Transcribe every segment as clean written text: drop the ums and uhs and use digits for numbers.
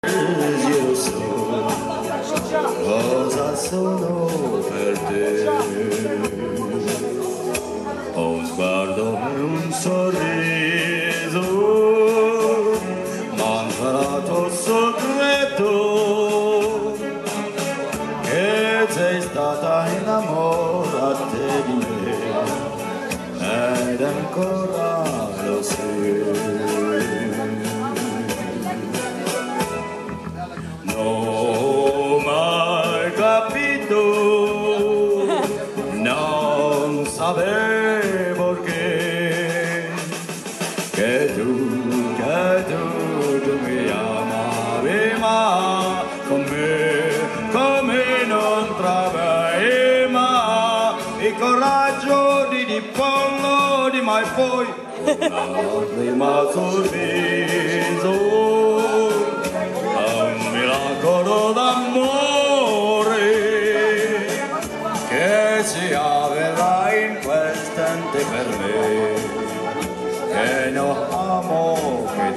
io lo so cosa sono per te. Ho un sguardo e un sorriso, ma un parato segreto, che sei stata innamorata di me, ed ancora lo sei. Non ho mai capito, non sapevo che tu mi amavi, ma come non trovavi mai il coraggio di dirlo di mai poi, una lacrima sul viso, un miracolo d'amore che si avverrà in quest'istante per me, che non amo che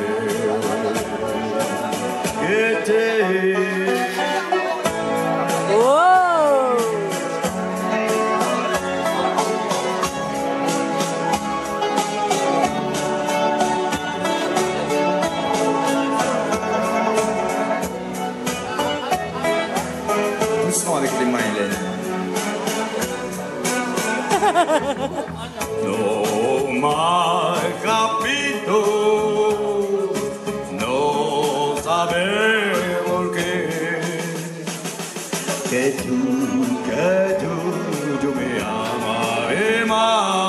te. Doucement avec les mains, Hélène. Non ho mai capito, non sapevo che tu mi amavi, ma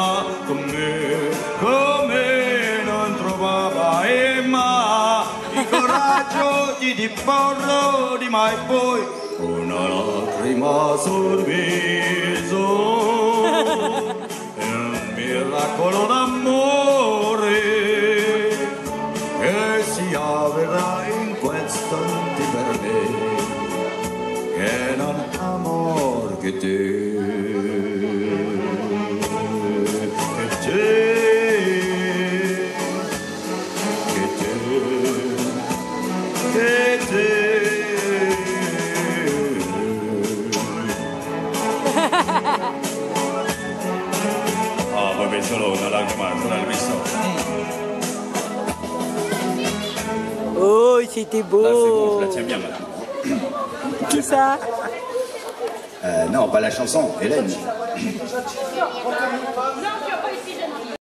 come non trovai mai il coraggio di dirlo di mai poi, una lacrima sul viso, un miracolo d'amore che si avverrà in quest'istante per me, che non amor che te. Ah, poi penso una lacrima dal viso. Oh, c'était beau. Là, c'est bon, je la tiens bien, madame. Qui ça? Non, pas la chanson, Hélène.